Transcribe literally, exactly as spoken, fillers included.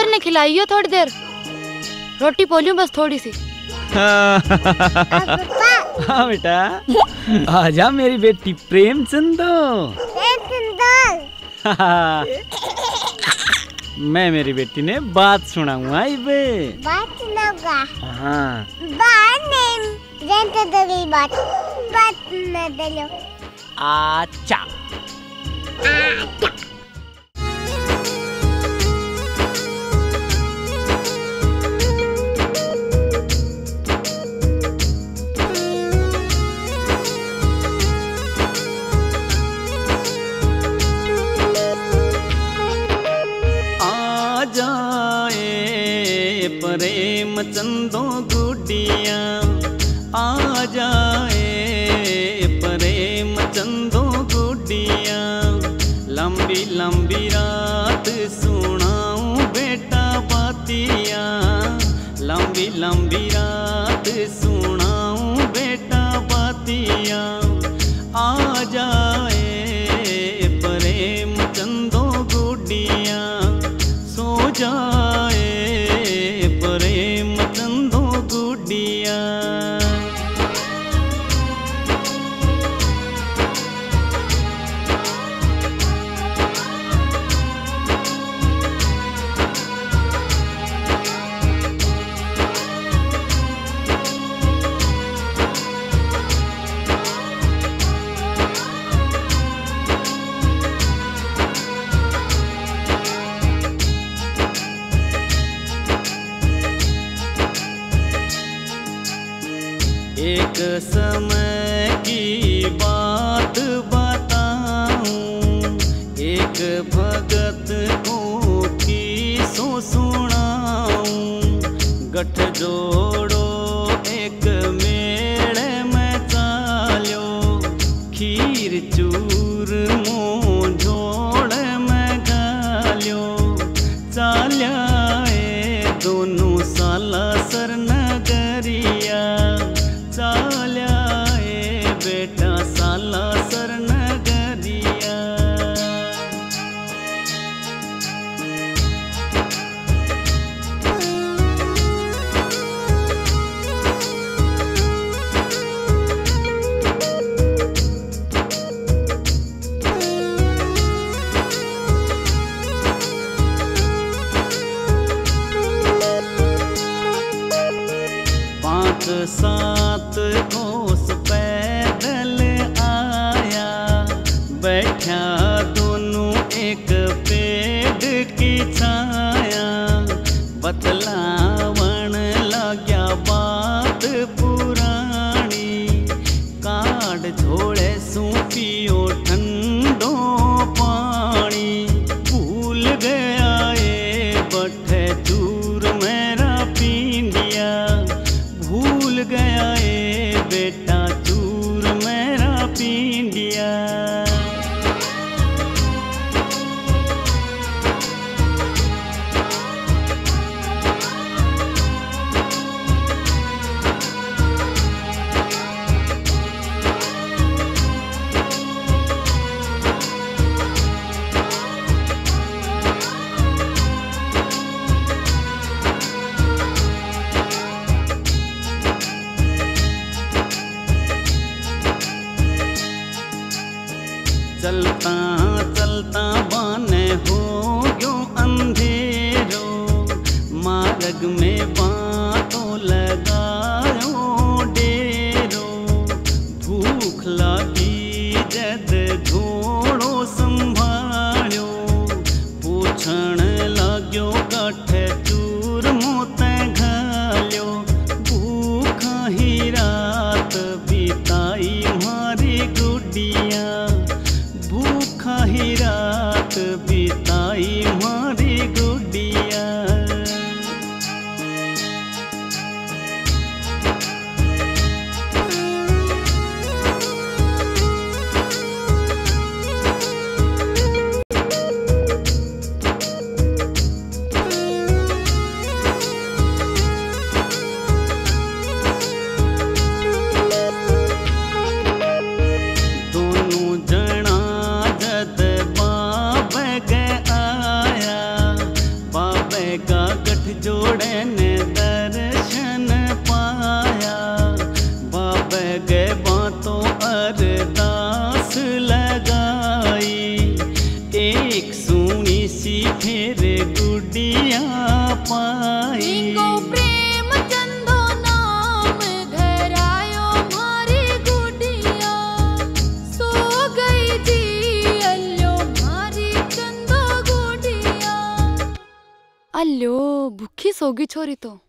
ने खिलाई हो थोड़ी देर, रोटी पोलियो बस थोड़ी सी। हाँ बेटा, आजा मेरी बेटी प्रेम चंदो। मैं मेरी बेटी ने बात सुनाऊंगा इबे। बात सुनाऊंगा? हाँ। बात नहीं, रहने दो मेरी बात, बात न दलो। अच्छा। अच्छा। प्रेम चंदो गुडिया आ जाए, प्रेम चंदो गुडिया, लंबी लंबी रात सुनाऊं बेटा बातिया, लंबी लंबी रात सुनाऊं बेटा बातिया, आ जाए प्रेम चंदो गुडिया, सो जाए प्रेम चंदो गुडिया। एक समय की बात बताऊं, एक भगत को किसो सुनाऊं, गठ जोड़ो एक मेले में चाल्यो, खीर चूर मुँह जोड़ में गाल्यो, चाल्याए दोनों साला सर नगरिया, चाल्याए बेटा साला सर नगरिया। पाँच सात कोस पैदल आया, बैठा दोनों एक पेड़ की छाया, बतलावन लग्या बात पुरानी, काट झोड़े सू पियो ठंडो पानी, भूल गया ये बठे चूर मेरा पींडिया, भूल गया ए बेटा चूर मेरा पींडिया। चलता चलता बाने हो गयो अंधेरो, मार्ग में बातों लगायो डेरो, भूख लगी जद घोड़ो संभाळ्यो, पूछण लाग्यो कठे चूर मोते घाल्यो, भूखा ही रात बिताई मारी गुडिया, भूखा ही रात बिताई मारी गुडिया। जोड़े ने दर्शन पाया, बाबे गे बातों अरदास लगाई, एक सुनी सी फिर गुडिया पाई। प्रेम चंदो नाम घर आयो मारी गुडिया, सो गई जी अल्लो मारी चंदो गुडिया। अल्लो भूखी सोगी छोरी तो।